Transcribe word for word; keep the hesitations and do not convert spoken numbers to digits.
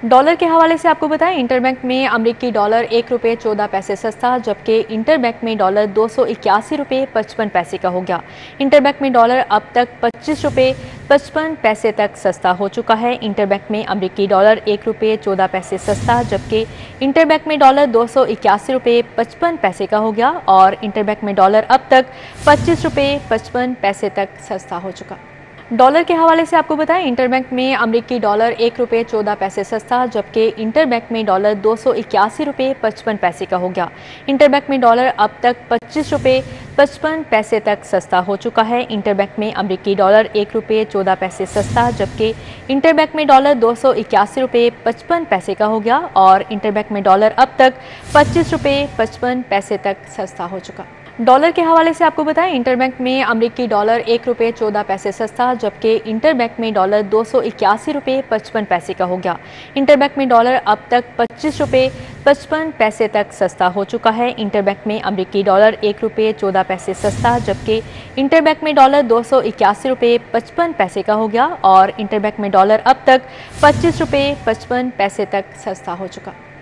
Dollar के हवाले से आपको बताएं, इंटरबैंक में अमरीकी डॉलर एक रुपये चौदह पैसे सस्ता, जबकि इंटरबैंक में डॉलर दो सौ इक्यासी रुपये पचपन पैसे का हो गया। इंटरबैंक में डॉलर अब तक पच्चीस रुपये पचपन पैसे तक सस्ता हो चुका है। इंटरबैंक में अमरीकी डॉलर एक रुपये चौदह पैसे सस्ता, जबकि इंटरबैंक में डॉलर दो सौ इक्यासी रुपये पचपन पैसे का हो गया और इंटरबैंक में डॉलर अब तक पच्चीस रुपये पचपन पैसे तक सस्ता हो चुका। डॉलर के हवाले से आपको बताएं, इंटरबैंक में अमरीकी डॉलर एक रुपये चौदह पैसे सस्ता, जबकि इंटरबैंक में डॉलर दो सौ इक्यासी रुपये पचपन पैसे का हो गया। इंटरबैंक में डॉलर अब तक पच्चीस रुपये पचपन पैसे तक सस्ता हो चुका है। इंटरबैंक में अमरीकी डॉलर एक रुपये चौदह पैसे सस्ता, जबकि इंटरबैंक में डॉलर दो सौ इक्यासी रुपये पचपन पैसे का हो गया और इंटरबैंक में डॉलर अब तक पच्चीस रुपये पचपन पैसे तक सस्ता हो चुका। डॉलर के हवाले से आपको बताएं, इंटरबैंक में अमरीकी डॉलर एक रुपये चौदह पैसे सस्ता, जबकि इंटरबैंक में डॉलर दो सौ इक्यासी रुपये पचपन पैसे का हो गया। इंटरबैंक में डॉलर अब तक पच्चीस रुपये पचपन पैसे तक सस्ता हो चुका है। इंटरबैंक में अमरीकी डॉलर एक रुपये चौदह पैसे सस्ता, जबकि इंटरबैंक में डॉलर दो सौ इक्यासी रुपये पचपन पैसे का हो गया और इंटरबैंक में डॉलर अब तक पच्चीस रुपये पचपन पैसे तक सस्ता हो चुका।